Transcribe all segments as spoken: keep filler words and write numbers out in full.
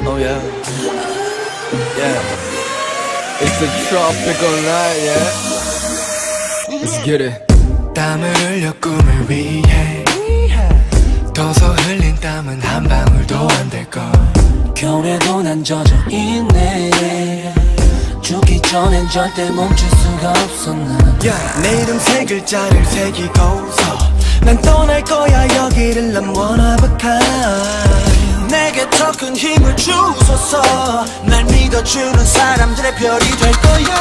Oh yeah, yeah. It's a tropical night, yeah. Let's get it. 땀을 흘려 꿈을 위해 더서 흘린 땀은 한 방울도 안 될걸. 겨울에도 난 젖어 있네. 죽기 전엔 절대 멈출 수가 없어 난. yeah. 내 이름 세 글자를 새기고서 난 떠날 거야. 여기를 난 one of a kind. 내게 더 큰 힘을 주소서. 날 믿어주는 사람들의 별이 될 거야.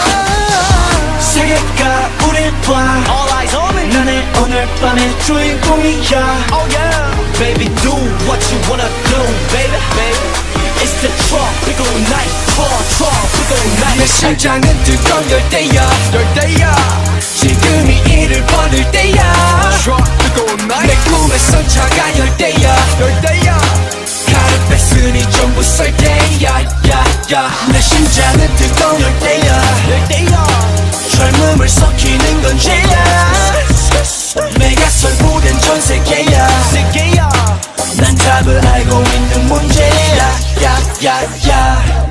세계가 우릴 봐. All eyes on me. 나는 오늘 밤의 주인공이야. Oh yeah. Baby do what you wanna do baby baby. It's the tropical night. tropical night. 내 심장은 뜨거운 열대야. 열대야. 지금이 이를 버릴 때야. tropical night. 내 꿈에선 차가 열대야. 열대야. 칼을 뺐으니 전부 쏠 때야. 야야. 내 심장은 뜨거운 열대야. 열대야. 젊음을 섞이는 건 죄야. 내가 설부된 전 세계야. 세계야. 난 답을 알고 있는 문제야. 야야야.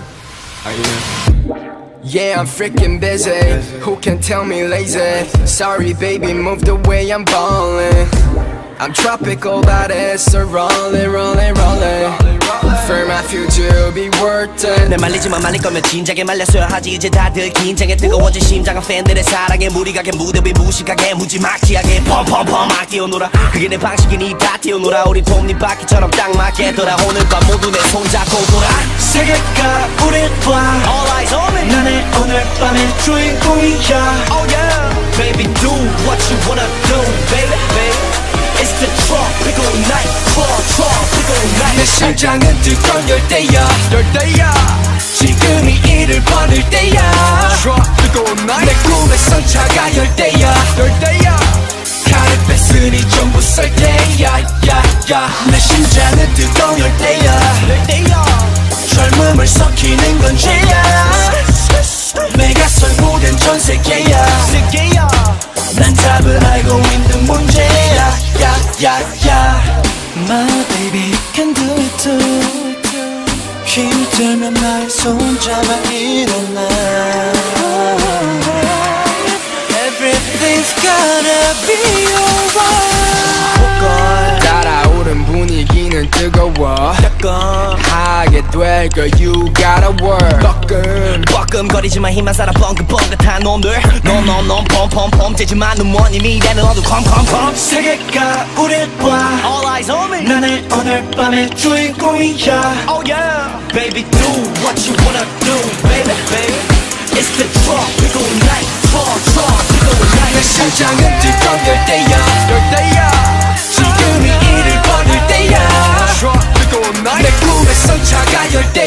Yeah, I'm freaking busy. Who can tell me lazy? Sorry, baby, move the way I'm ballin'. I'm tropical, but it's a rollin', rollin', rollin'. For my future be worth it. 내 말리지만 말릴 거면 진작에 말렸어야 하지. 이제 다들 긴장에 뜨거워진 심장은 팬들의 사랑에 무리 가게 무대 위 무식하게 무지막지하게 펌펌펌 막 뛰어놀아. 그게 내 방식이니 다 뛰어놀아. 우리 톱니바퀴처럼 딱 맞게 돌아. 오늘 밤 모두 내 손잡고 돌아. 세계가 우릴 봐. All eyes on me. 나는 오늘 밤의 주인공이야. Oh yeah. Baby do what you wanna do baby baby. It's the tropical night. tropical night. 내 심장은 뜨거운 열대야. 열대야. 지금이 이를 버릴 때야. tropical night. 내 꿈에선 차가 열대야. 열대야. 칼을 뺐으니 전부 쏠 때야. 야야. 내 심장은 뜨거운 열대야. 열대야. 젊음을 섞이는 건 죄야. 내가 설부된 전 세계야. 세계야. 난 답을 알고 있는 문제야. 야야야. My baby can do it too. 힘들면 날 손잡아 일어나. Everything's gonna be alright. 따라오른 분위기는 뜨거워. 하게 될 걸 you gotta work. 뻐끔 뻐끔거리지만 힘만 살아 뻥긋뻥긋한 놈들. 넌넌넌 펌펌펌 째지만 눈먼 이미 되는 어두 컴컴컴. 세계가 우릴 봐. All eyes on me. 나는 오늘 밤의 주인공이야. Oh yeah. Baby do what you wanna do baby baby. It's the tropical night. tropical night. 내 심장은 뜨거운 열대야. 열대야. 지금이 이를 버릴 때야. tropical night. 내 꿈에선 차가 열대.